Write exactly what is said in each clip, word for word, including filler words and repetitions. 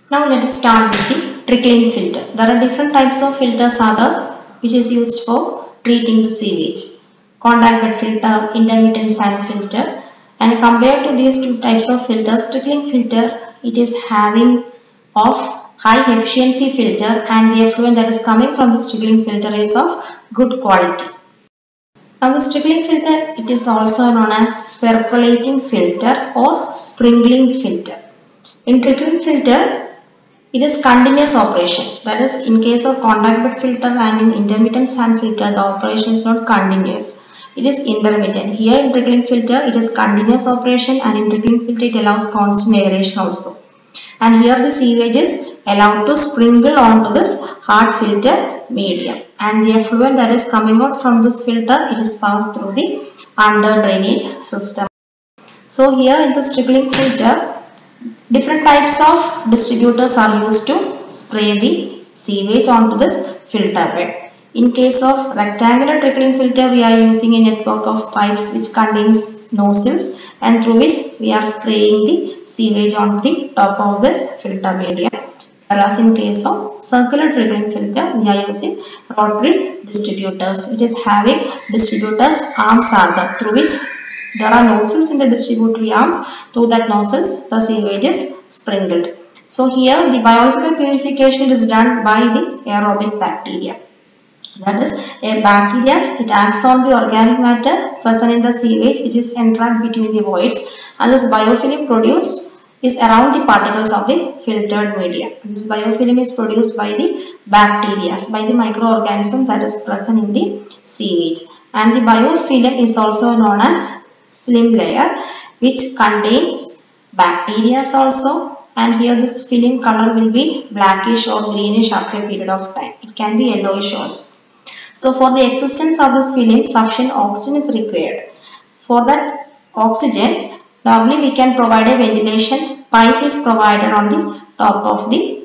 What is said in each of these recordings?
Now let us start with the trickling filter. There are different types of filters are there, which is used for treating the sewage. Contact bed filter, intermittent sand filter, and compared to these two types of filters, trickling filter, it is having of high efficiency filter, and the effluent that is coming from this trickling filter is of good quality. Now this trickling filter, it is also known as percolating filter or sprinkling filter. In trickling filter, it is continuous operation. That is, in case of contact bed filter and in intermittent sand filter, the operation is not continuous. It is intermittent. Here in trickling filter, it is continuous operation, and in trickling filter, it allows constant aeration also. And here the sewage is allowed to sprinkle onto this hard filter medium. And the effluent that is coming out from this filter, it is passed through the under drainage system. So here in this trickling filter, different types of distributors are used to spray the sewage onto this filter bed. In case of rectangular trickling filter, we are using a network of pipes which contains nozzles, and through which we are spraying the sewage on the top of this filter medium. Whereas in case of circular trickling filter, we are using rotary distributors, which is having distributors arms are there, through which there are nozzles in the distributory arms. Through that nozzles, the sewage is sprinkled. So here the biological purification is done by the aerobic bacteria. That is, a bacteria, it acts on the organic matter present in the sewage, which is entrapped between the voids, and this biofilm produced is around the particles of the filtered media. This biofilm is produced by the bacteria, by the microorganisms that is present in the sewage. And the biofilm is also known as slim layer, which contains bacteria also, and here this film color will be blackish or greenish after a period of time. It can be yellowish also. So for the existence of this film, sufficient oxygen is required. For that oxygen, normally we can provide a ventilation pipe is provided on the top of the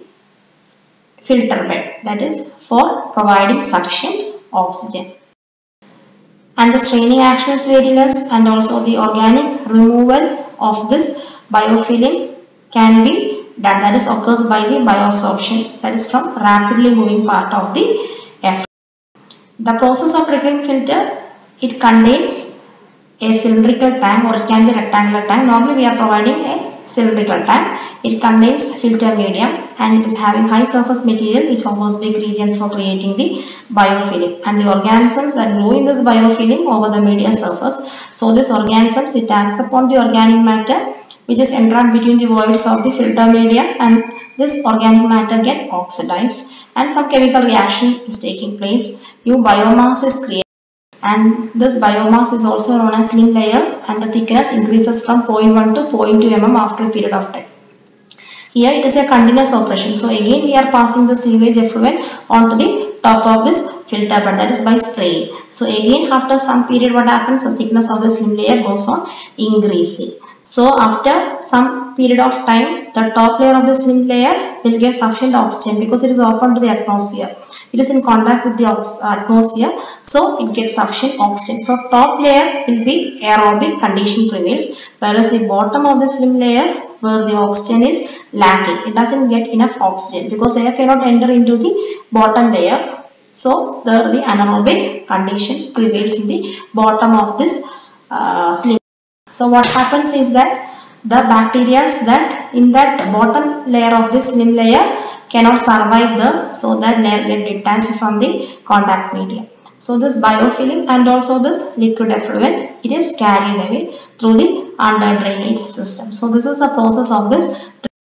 filter bed. That is for providing sufficient oxygen. And the straining action is very less, and also the organic removal of this biofilm can be done. That is occurs by the bioabsorption, that is from rapidly moving part of the effluent. The process of trickling filter, it contains a cylindrical tank, or it can be rectangular tank. Normally we are providing a cylindrical tank. It contains filter medium, and it is having high surface material which offers big region for creating the biofilm, and the organisms that grow in this biofilm over the media surface. So this organisms, it acts upon the organic matter which is entrapped between the voids of the filter media, and this organic matter get oxidized, and some chemical reaction is taking place. New biomass is created, and this biomass is also known as slim layer, and the thickness increases from zero point one to zero point two millimeters after a period of time. Here it is a continuous operation. So again we are passing the sewage effluent onto the top of this filter, but that is by spraying. So again after some period, what happens? The thickness of the slim layer goes on increasing. So after some period of time, the top layer of the slim layer will get sufficient oxygen because it is open to the atmosphere. It is in contact with the atmosphere, so it gets sufficient oxygen. So top layer will be aerobic condition prevails, whereas the bottom of the slim layer, where the oxygen is lacking, it doesn't get enough oxygen because air cannot enter into the bottom layer. So the, the anaerobic condition prevails in the bottom of this uh, slim. So what happens is that the bacteria that in that bottom layer of this slim layer cannot survive the, so that layer get detached from the contact medium. So this biofilm and also this liquid effluent, it is carried away through the under drainage system. So this is the process of this.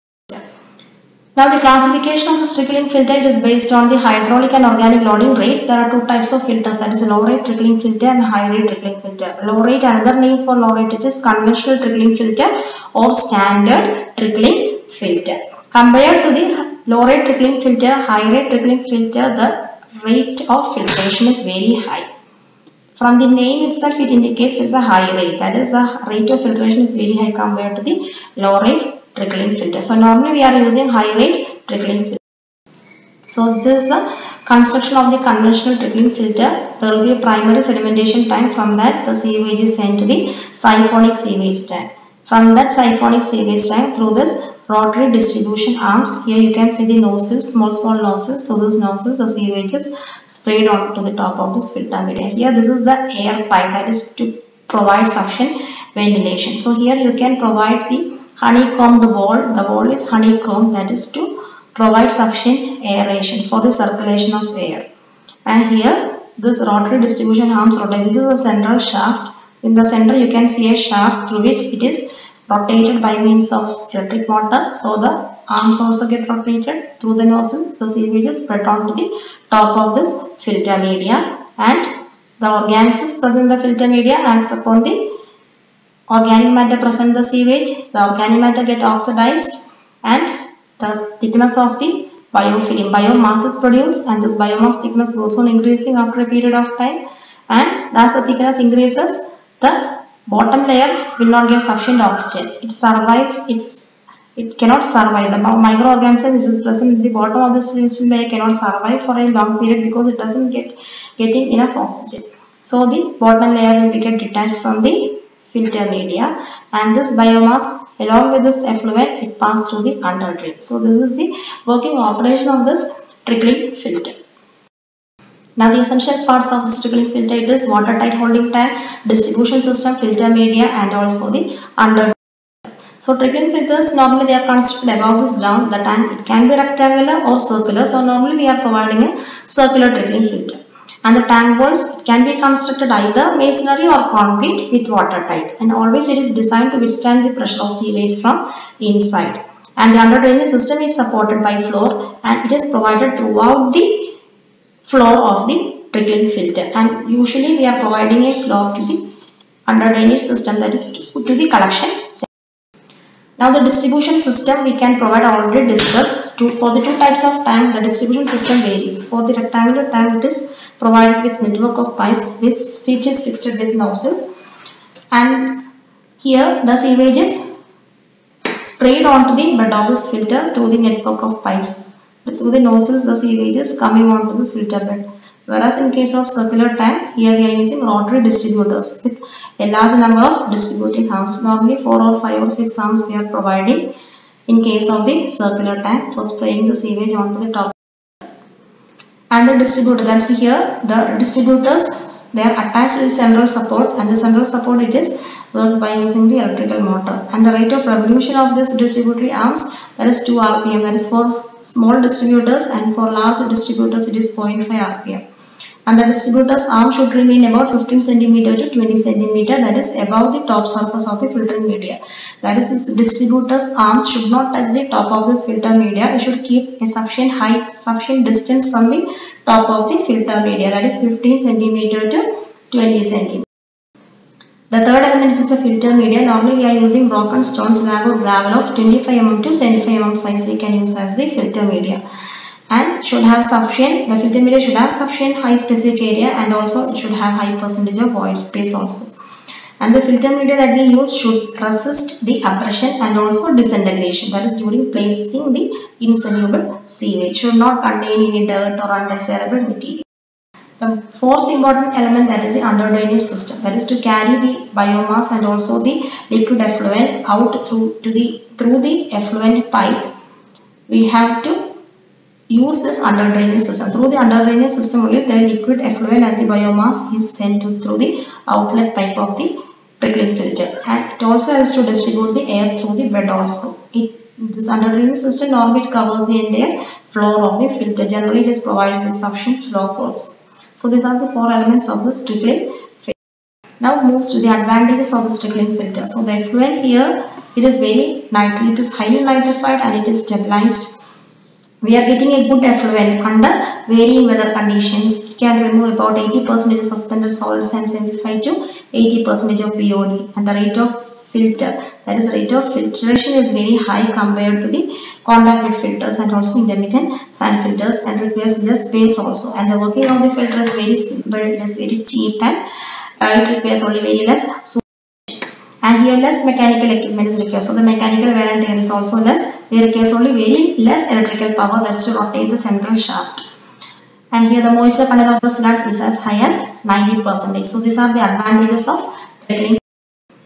Now the classification of this trickling filter, it is based on the hydraulic and organic loading rate. There are two types of filters, that is low rate trickling filter and high rate trickling filter. Low rate, another name for low rate, it is conventional trickling filter or standard trickling filter. Compared to the low rate trickling filter, high rate trickling filter, the rate of filtration is very high. From the name itself, it indicates it's a high rate. That is, the rate of filtration is very high compared to the low rate trickling filter. So normally we are using high rate trickling filter. So this is the construction of the conventional trickling filter. There will be a primary sedimentation tank. From that the sewage is sent to the siphonic sewage tank. From that siphonic sewage tank, through this rotary distribution arms. Here you can see the nozzles, small small nozzles. So those nozzles, the sewage is sprayed onto the top of this filter media. Here this is the air pipe that is to provide sufficient ventilation. So here you can provide the honeycombed wall. The wall is honeycombed, that is to provide sufficient aeration for the circulation of air. And here this rotary distribution arms rotate. This is the central shaft. In the center you can see a shaft through which it is rotated by means of electric motor. So the arms also get rotated through the nozzles. The sewage is spread onto the top of this filter media, and the organisms present in the filter media acts upon the organic matter present in the sewage. The organic matter get oxidized, and the thickness of the biofilm, biomass is produced, and this biomass thickness goes on increasing after a period of time. And as the thickness increases, the bottom layer will not get sufficient oxygen. It survives, it's, it cannot survive. The microorganism which is present at the bottom of the filter layer cannot survive for a long period because it doesn't get getting enough oxygen. So the bottom layer will be get detached from the filter media, and this biomass along with this effluent it passes through the under drain. So this is the working operation of this trickling filter. Now the essential parts of this trickling filter, it is watertight holding tank, distribution system, filter media, and also the under. So trickling filters normally they are constructed above this ground. The tank it can be rectangular or circular. So normally we are providing a circular trickling filter. And the tank walls can be constructed either masonry or concrete with watertight, and always it is designed to withstand the pressure of sewage from inside. And the under drainage system is supported by floor, and it is provided throughout the floor of the trickling filter. And usually we are providing a slope to the under drainage system, that is to, to the collection. Now the distribution system we can provide already discussed. To, for the two types of tank, the distribution system varies. For the rectangular tank, it is provided with network of pipes which, which is fixed with nozzles, and here the sewage is sprayed onto the bed of this filter through the network of pipes. Through the nozzles the sewage is coming onto this filter bed. Whereas in case of circular tank, here we are using rotary distributors with a large number of distributing arms. Normally four or five or six arms we are providing in case of the circular tank for spraying the sewage onto the top. And the distributor, that's here the distributors, they are attached to the central support, and the central support it is worked by using the electrical motor. And the rate of revolution of this distributory arms, that is two R P M, that is for small distributors, and for large distributors it is zero point five R P M. And the distributor's arm should remain about fifteen centimeter to twenty centimeter, that is above the top surface of the filtering media. That is, this distributor's arms should not touch the top of this filter media. It should keep a sufficient height, sufficient distance from the top of the filter media, that is fifteen centimeter to twenty centimeter. The third element is a filter media. Normally we are using broken stone slab or gravel of twenty-five millimeter to seventy-five millimeter size we can use as the filter media. And should have sufficient, the filter media should have sufficient high specific area, and also it should have high percentage of void space also. And the filter media that we use should resist the abrasion and also disintegration, that is during placing the insoluble sewage. Should not contain any dirt or undesirable material. The fourth important element, that is the under drainage system, that is to carry the biomass and also the liquid effluent out through to the through the effluent pipe. We have to use this under drainage system. Through the under drainage system only the liquid effluent and the biomass is sent to, through the outlet pipe of the trickling filter, and it also has to distribute the air through the bed also. It, this under drainage system normally covers the entire floor of the filter. Generally it is provided with sufficient slope also. So these are the four elements of this trickling filter. Now moves to the advantages of this trickling filter. So the effluent here, it is very nitri, it is highly nitrified and it is stabilized. We are getting a good effluent under varying weather conditions. It can remove about eighty percent of suspended solids and seventy-five to eighty percent of B O D. And the rate of filter, that is the rate of filtration, is very high compared to the contact bed filters and also intermittent sand filters, and requires less space also. And the working of the filter is very simple, it is very cheap, and uh, it requires only very less. So and here less mechanical equipment is required. So the mechanical wear and tear is also less. We requires only very less electrical power, that's to rotate the central shaft. And here the moisture content of the sludge is as high as ninety percent. So these are the advantages of trickling.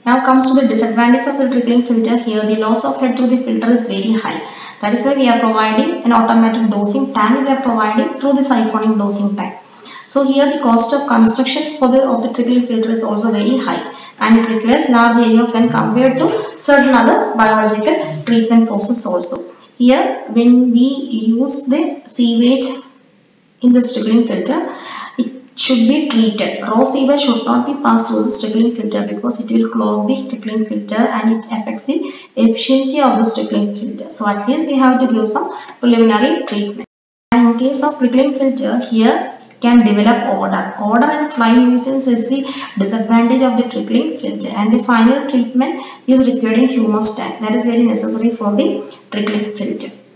Now comes to the disadvantage of the trickling filter. Here the loss of head through the filter is very high. That is why we are providing an automatic dosing tank. We are providing through the siphoning dosing tank. So here the cost of construction for the of the trickling filter is also very high, and it requires large area of land compared to certain other biological treatment process also. Here when we use the sewage in the trickling filter, it should be treated. Raw sewage should not be passed through the trickling filter because it will clog the trickling filter and it affects the efficiency of the trickling filter. So at least we have to give some preliminary treatment. And in case of trickling filter, here can develop odor. Odor and fly nuisance is the disadvantage of the trickling filter, and the final treatment is required in humus tank. That is very necessary for the trickling filter.